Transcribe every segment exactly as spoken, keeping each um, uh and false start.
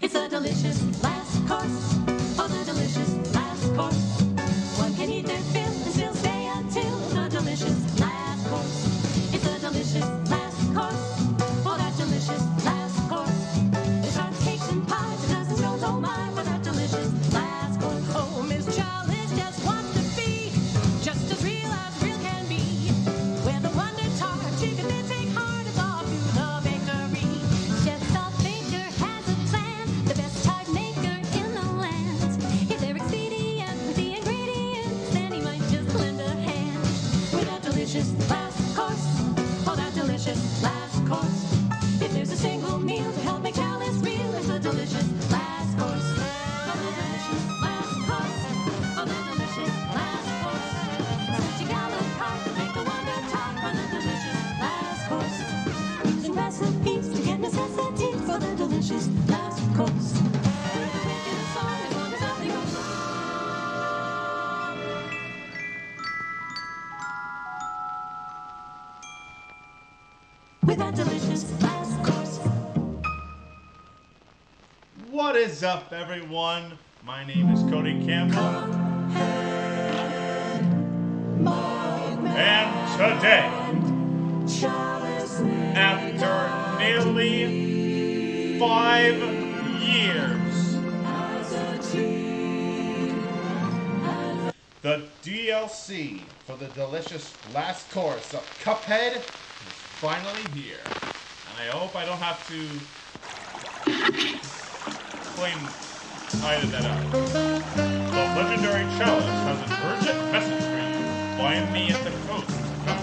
It's a delicious last course. Oh, the delicious last course. One can eat their fill and still stay until the delicious last course. It's a delicious last course. Oh, that delicious last course. There's hot cakes and pies, a dozen scones, oh my, for that delicious last course. Oh, Miss Childish just wants to be just as real as real can be. Where the wonder tart chicken they take heart is off to the bakery. Chef Salt Baker has a plan, the best tart maker in the land. If they're expedient with the ingredients, then he might just lend a hand. With that delicious last course, oh that delicious last course. If there's a single meal to help make Chalice real, it's a delicious last course. Oh, the delicious last course. Oh, the delicious last course. Stitching out a cart to make the wonder tart for the delicious last course. Using recipes to get necessities for the delicious last course. Making a song as long as nothing goes wrong. With that delicious last course. What is up, everyone? My name is Cody Campbell, and today, after nearly five years, the D L C for the delicious last course of Cuphead is finally here. And I hope I don't have to claim I did that out. The legendary chalice has an urgent message for you. Find me at the coast.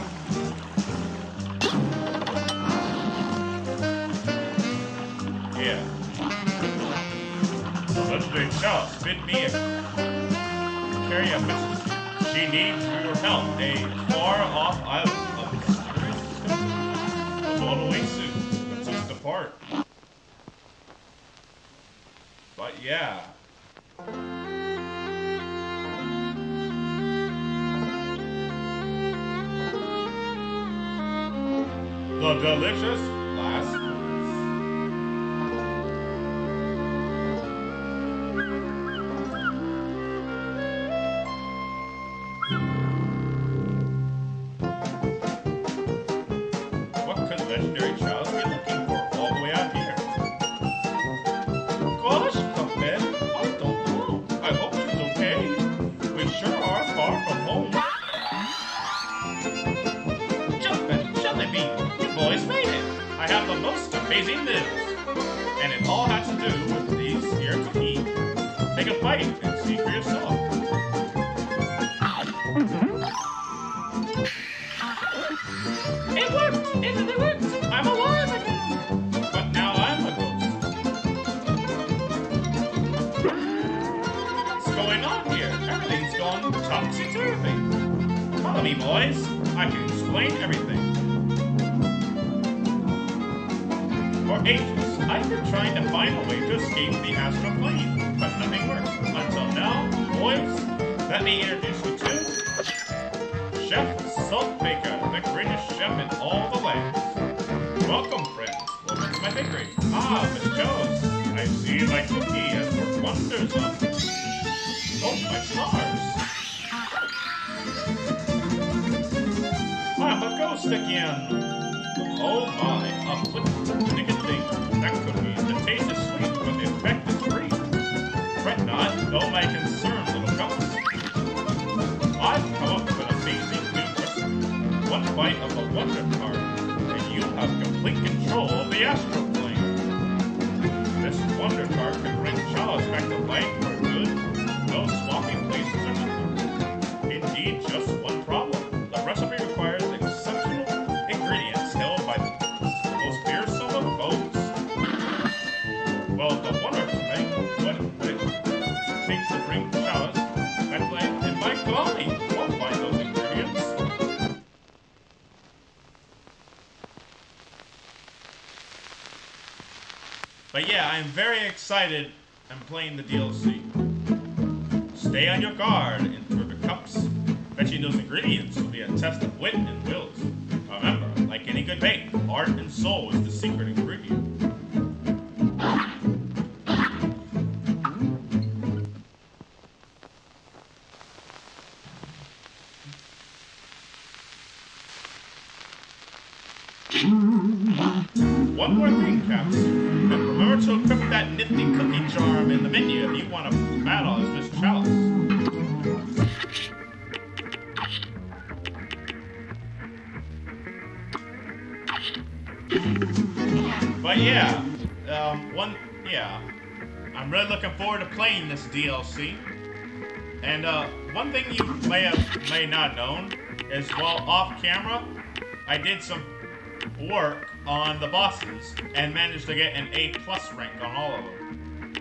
Yeah. The legendary chalice bid me a, carry a message to you. She needs your help. A far-off island of mysterious discovery will go away soon. Let's just depart. But yeah. The delicious last course. What could legendary chalice be looking for all the way out here? Gosh, Cuphead, I don't know. I hope she's okay. We sure are far from home. Jumpin', jelly bean, you boys made it. I have the most amazing news. And it all has to do with these here cookies. Take a bite and see for yourself. It worked! It really worked! I'm alive again! But now I'm a ghost. What's going on here? Everything's gone topsy-turvy. Follow me, boys. I can explain everything. For ages, I've been trying to find a way to escape the astral plane, but nothing worked. Until now, boys, let me introduce you to Chef Salt Baker, the greatest chef in all the lands. Welcome, friends. Welcome to my bakery. Ah, Miss Jones, I see my cookie has worked wonders on me. Oh, my stars. I'm a ghost again. Oh my, a flip-ticket thing. That cookie, the taste is sweet, but the effect is brief. Fret not, though my concerned little ghost. I've come up with an amazing new recipe. One bite of the Wonder Card, and you have complete control of the astral plane. This Wonder Card can bring Chalice back to life for good. No swapping places or nothing. Indeed, just one problem. The recipe requires exceptional ingredients held by the most fearsome of foes. Well, the wonderful thing, what it takes to bring Chalice back to life, and by golly, we'll find those ingredients. But yeah, I'm very excited. I'm playing the D L C. Stay on your guard and through the cups. Fetching those ingredients will be a test of wit and wills. Remember, like any good bake, heart and soul is the secret ingredient. One more thing, Caps. Remember to equip that nifty cookie charm in the menu if you want to battle as Miss Chalice. But yeah, um, one, yeah, I'm really looking forward to playing this D L C. And uh, one thing you may have may not known is while off camera, I did some work on the bosses and managed to get an A plus rank on all of them.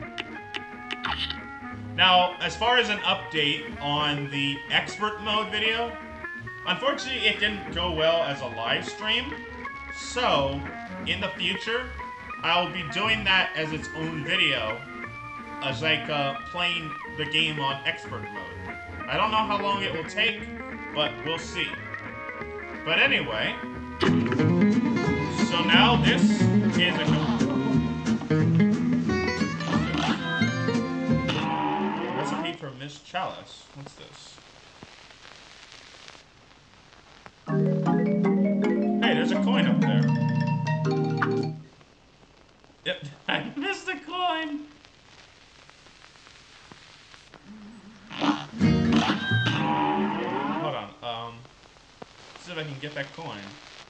Now, as far as an update on the expert mode video, unfortunately it didn't go well as a live stream. So, in the future, I will be doing that as its own video, as like uh, playing the game on expert mode. I don't know how long it will take, but we'll see. But anyway, so now this is a recipe for Miss Chalice. What's this? Hey, there's a coin up there. Yep, I missed the coin. Hold on, um, let's see if I can get that coin.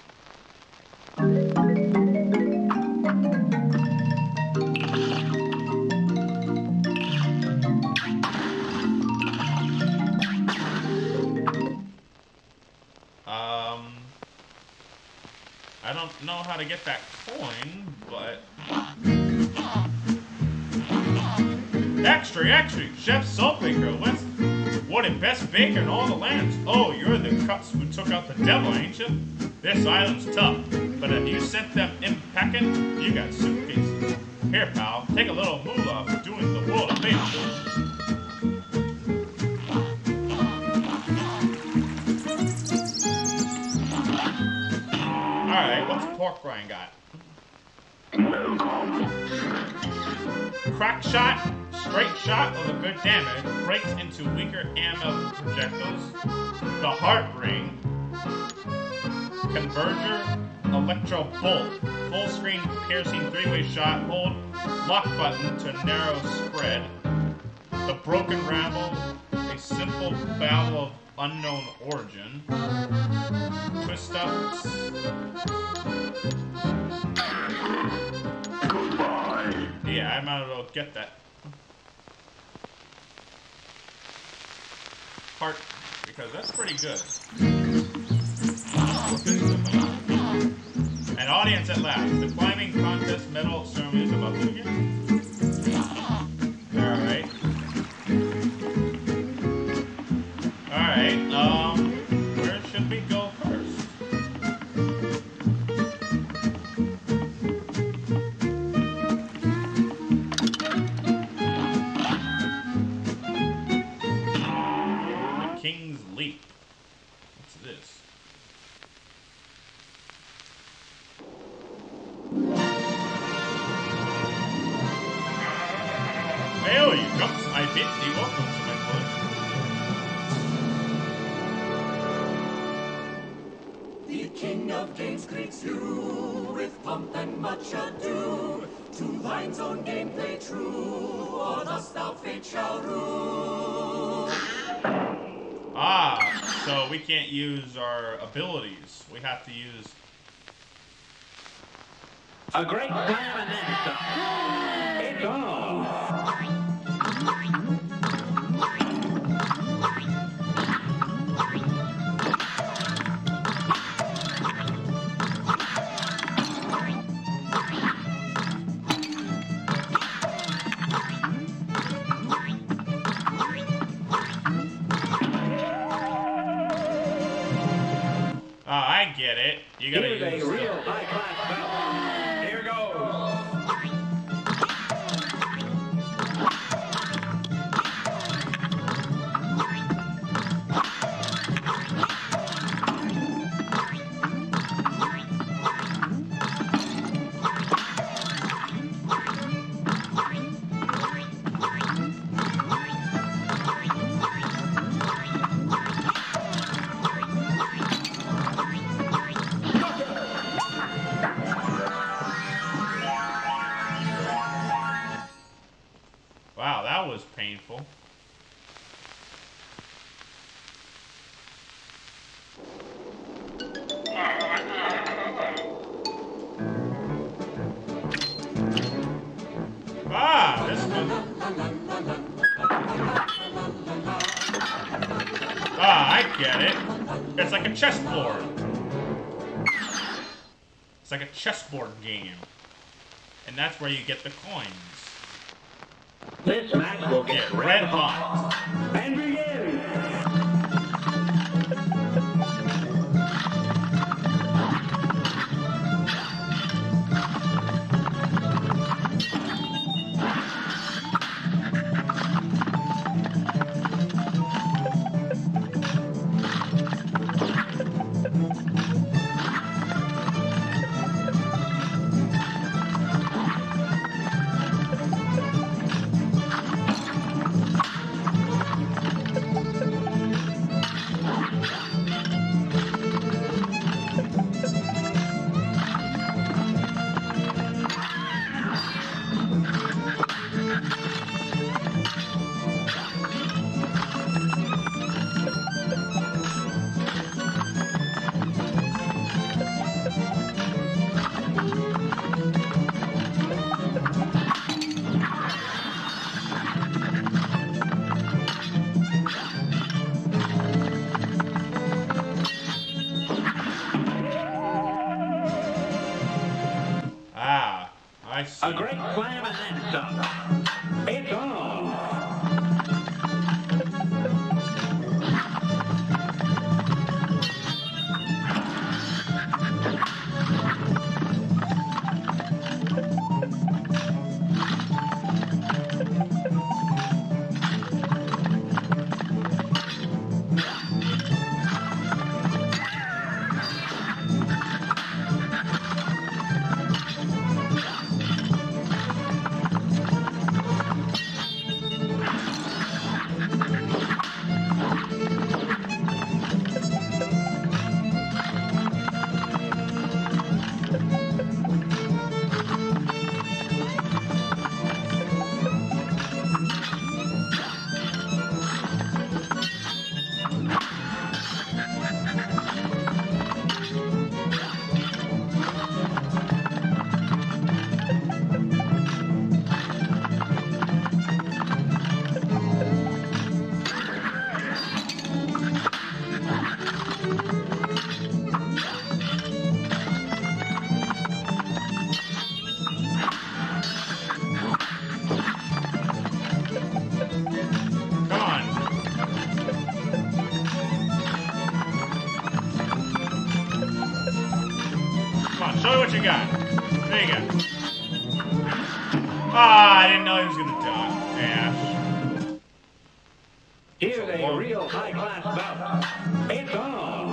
Um, I don't know how to get that coin, but... Extra, extra! Chef Saltbaker, what's voted best baker in all the lands. Oh, you're the cuts who took out the devil, ain't you? This island's tough, but if you sent them in packing, you got suitcases. Here, pal, take a little moolah for doing the world a favor. Alright, what's pork rind got? Crack shot, straight shot with a good damage, breaks into weaker ammo projectiles. The heart ring, converger, electro bolt, full screen piercing three-way shot, hold lock button to narrow spread. The broken ramble, a simple battle of unknown origin. Twist ups. Yeah, I might as well get that. Heart, because that's pretty good. An audience at last. The climbing contest medal ceremony is about to begin. Alright. Alright, um, where should we go first? The King's Leap. What's this? Hail, you drunks! I bid thee welcome to my club. The King of Games greets you with pomp and much ado. To thine's own gameplay true, or thus thou fate shall rule. Ah, so we can't use our abilities. We have to use... A great plan and It goes. Ah, I get it. You gotta Here's use a real the... high-class battle. Here goes. go. Ah, this one. Ah, I get it. It's like a chessboard. It's like a chessboard game. And that's where you get the coins. This match will get Get red red hot. hot. And begin. Ah, I see. A great slam and then some. It's on. Come on. Come on, show me what you got. There you go. Ah, I didn't know he was gonna die. Ash. Here's a real high-class bout. It's on.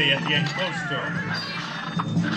you have to get close to him.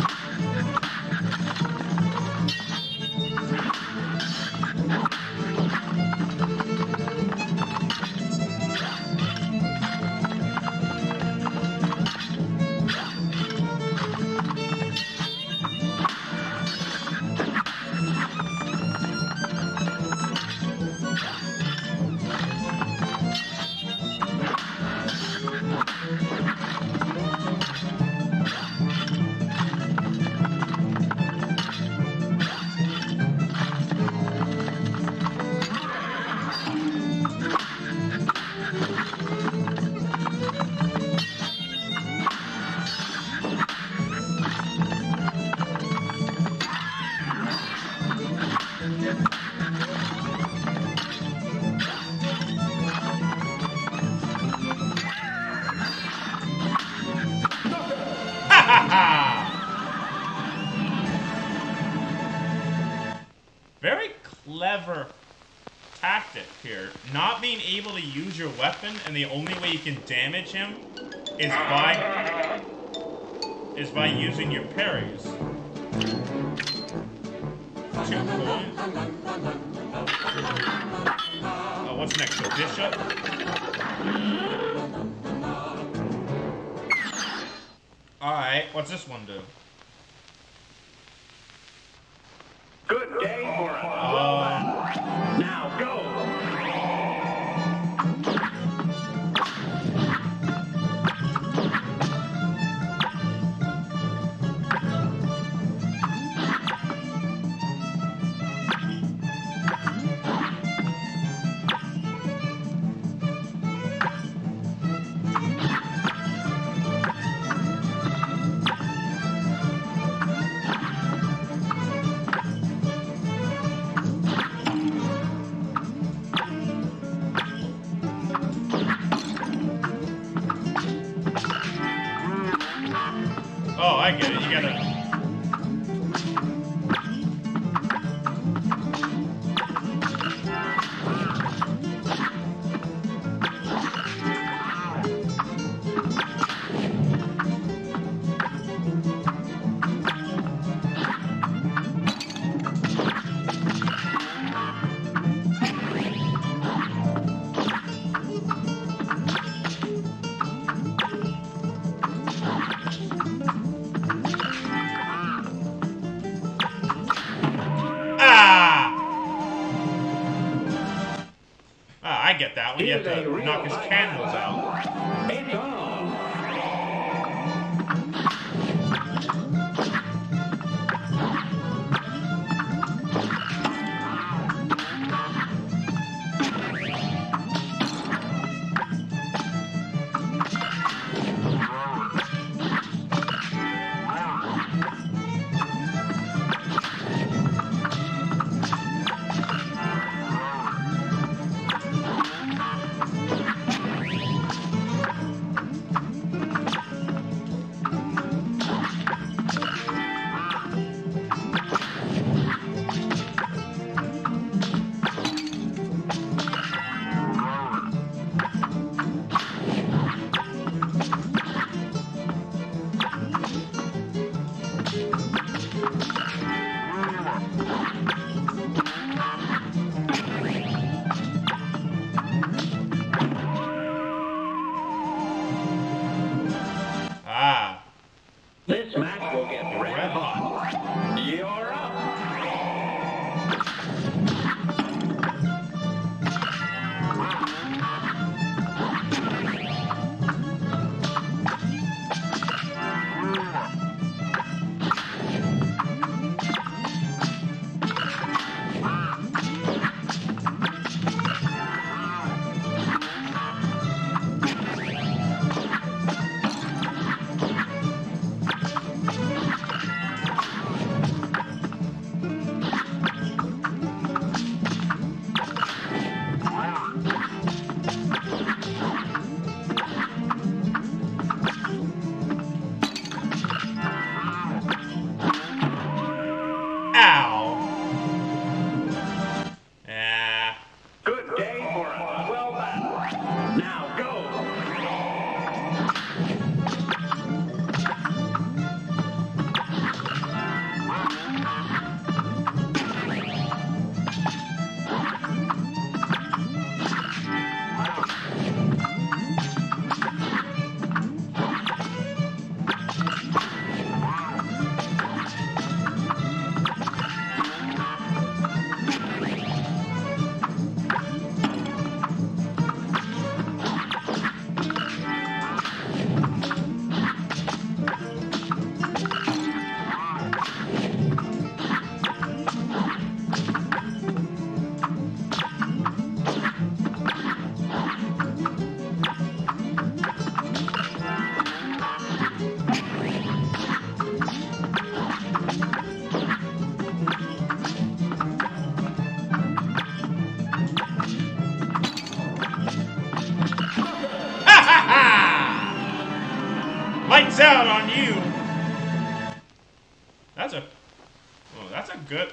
Very clever tactic here. Not being able to use your weapon, and the only way you can damage him is by is by using your parries. Two coins. Oh, what's next? The bishop? Alright, what's this one do? Good day for us. Uh, Now go. Oh, I get it. You gotta... I get that one. You have to knock his candles out. It's on.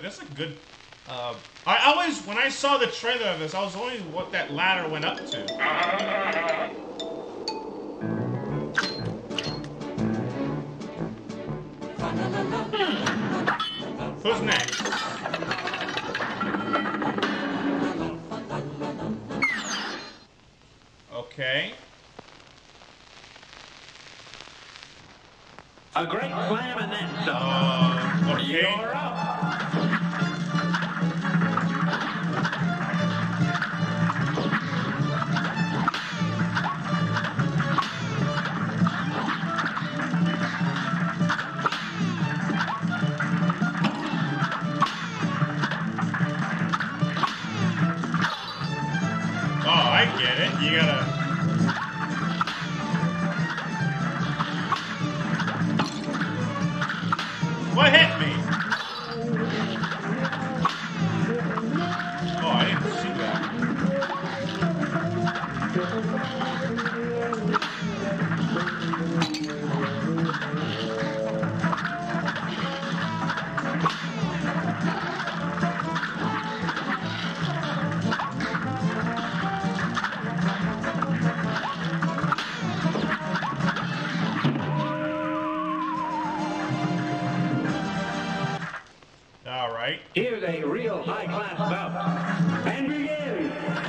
This is a good. Uh, I always, when I saw the trailer of this, I was wondering what that ladder went up to. Who's next? Okay. A great slam and then some. Uh, okay. You're up. Oh, I get it. You gotta. What hit me? Oh, I didn't see that. All right. Here's a real high-class bout. And begin.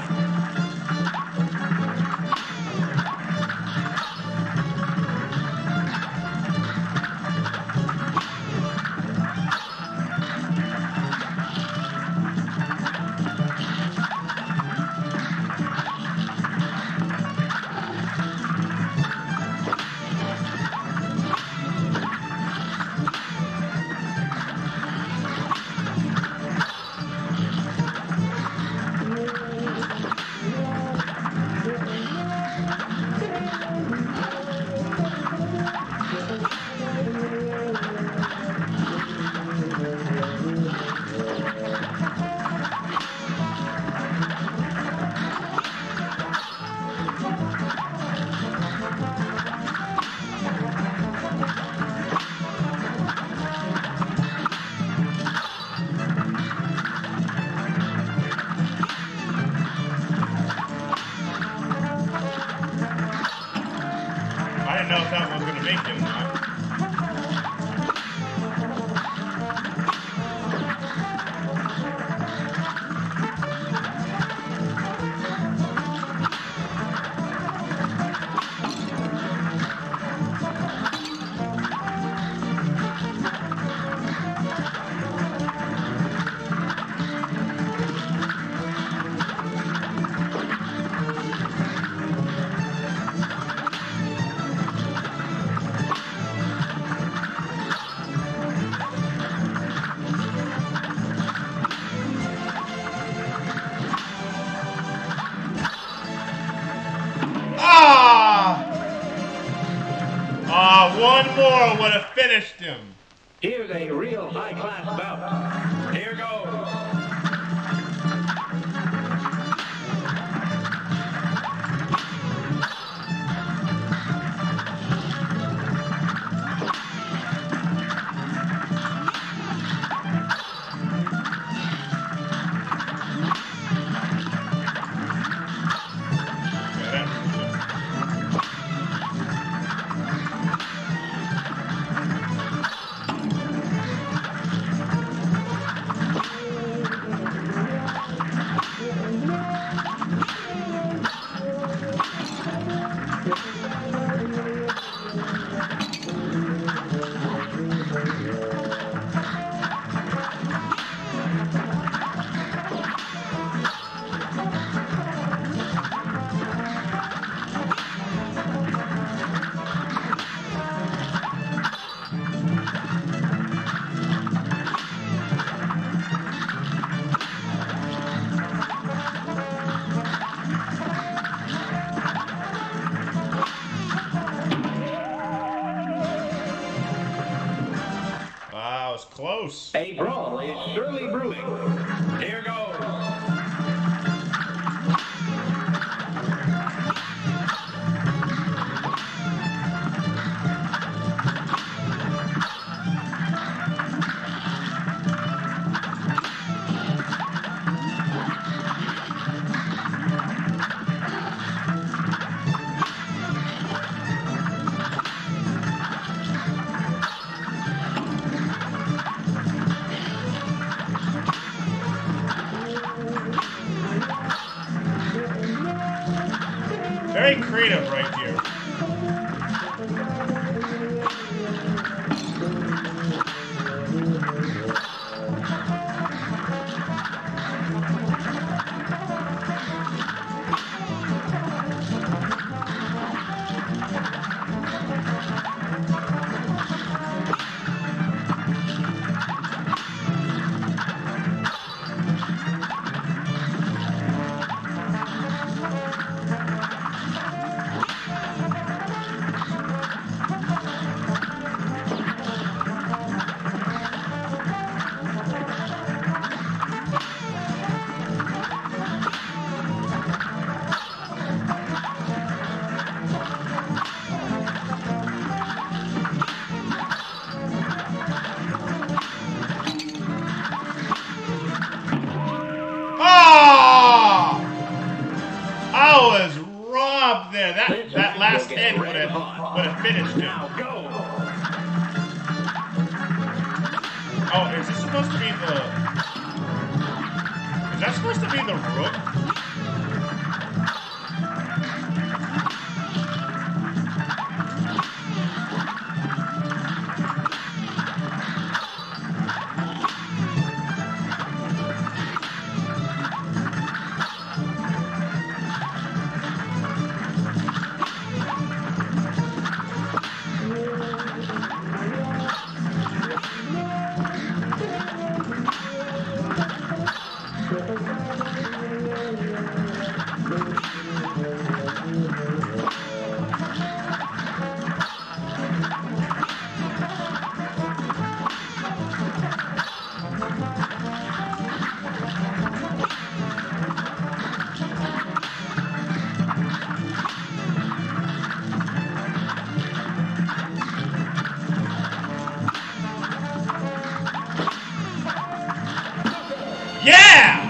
I didn't know if that was gonna make it or not. Ah! Ah, one more would have finished him. Here's a real high-class bout. Here goes. Wow, it's close. A brawl is surely brewing. Here goes. very creative right here. That, that last hit would have would have finished him. Oh, is this supposed to be the? Is that supposed to be the rook? Yeah!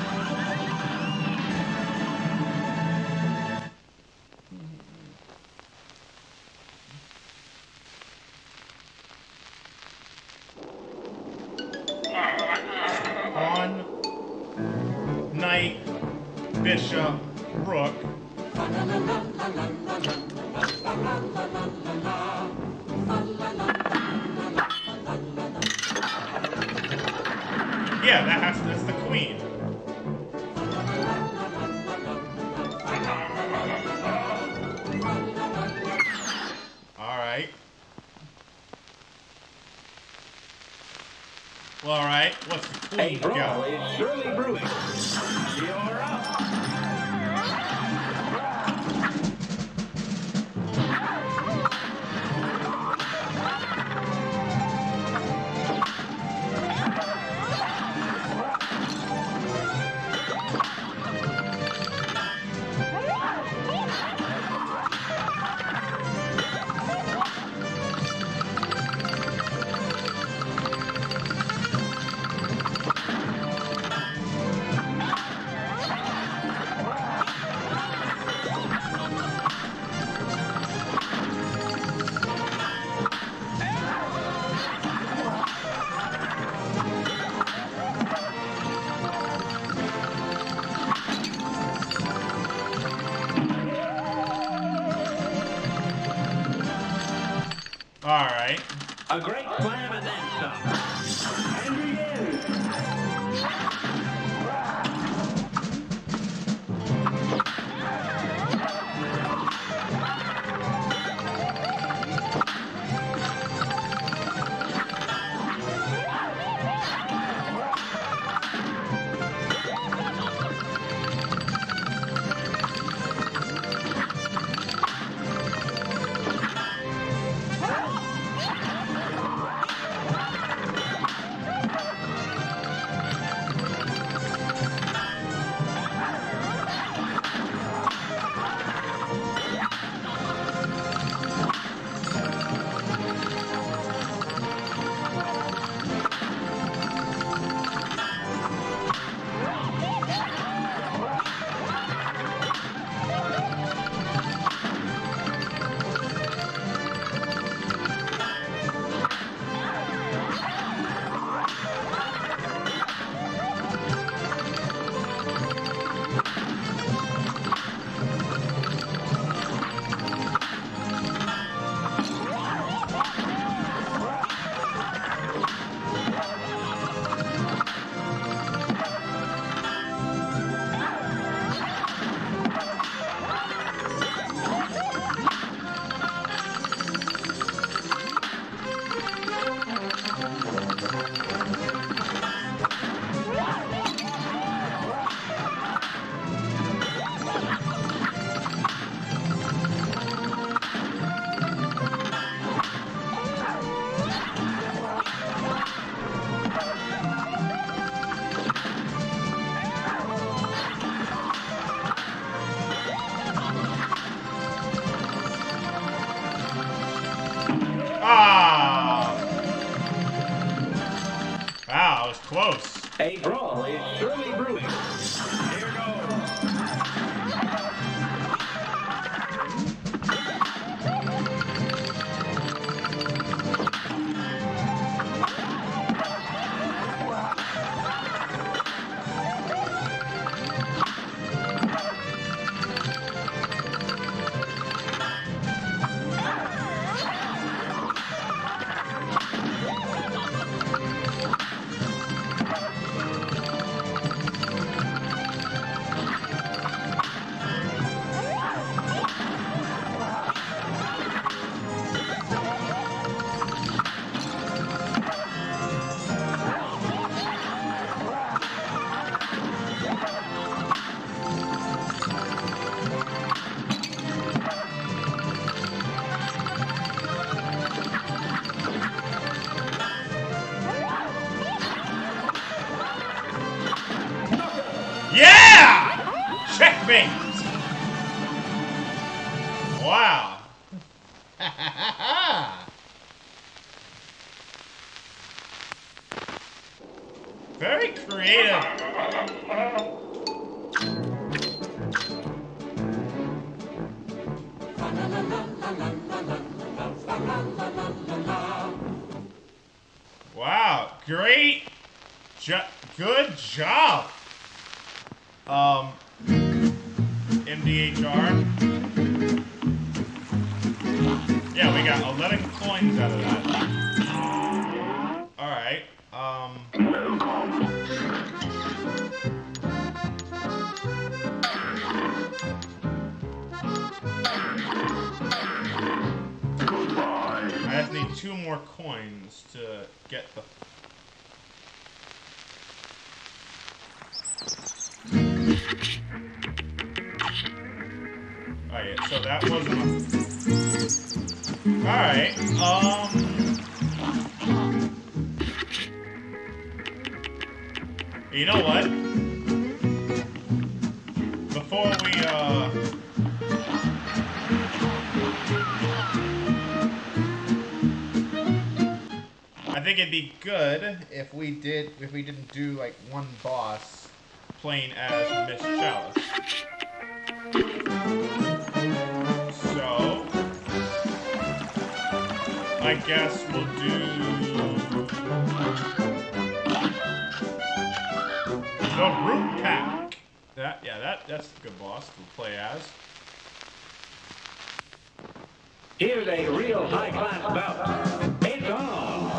Pawn, knight, bishop, rook. Yeah, that has to, that's the queen. Alright. Well, alright. What's the queen Brawl go? is surely brewing. You're up. A brawl is surely brewing. Here goes. Yeah! Checkmate! Wow. Very creative. Wow, great jo- good job. Um, M D H R. Yeah, we got eleven coins out of that. Alright, um... I just need two more coins to get the... Alright, so that wasn't a... Alright, um... You know what? Before we, uh... I think it'd be good if we did, if we didn't do, like, one boss playing as Miss Chalice. So, I guess we'll do the Root Pack. That, yeah, that that's a good boss to play as. Here's a real high-class bout. It's on!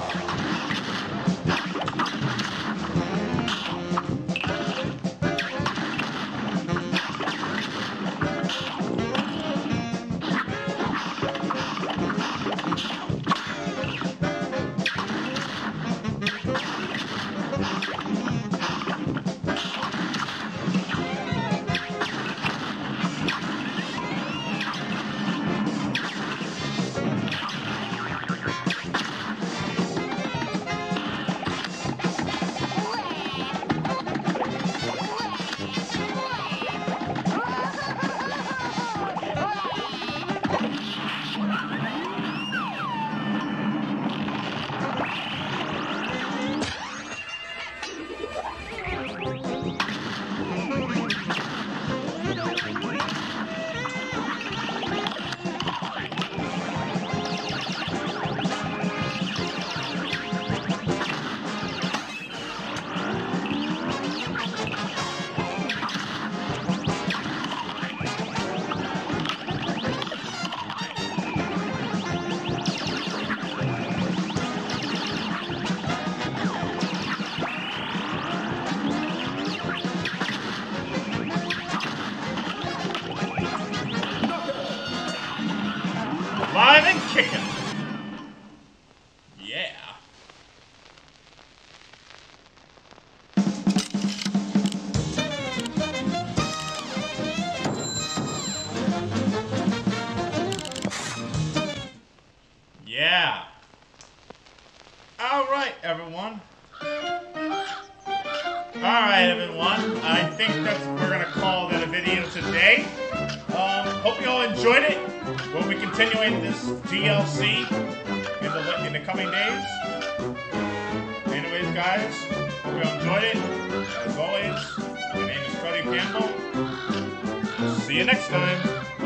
Live and kicking. Yeah. Yeah. All right, everyone. All right, everyone. I think that's we're gonna call that a video today. Um, hope you all enjoyed it. We'll be continuing this D L C in the in the coming days. Anyways, guys. guys. Hope you enjoyed it. As always, my name is Cody Campbell. See you next time.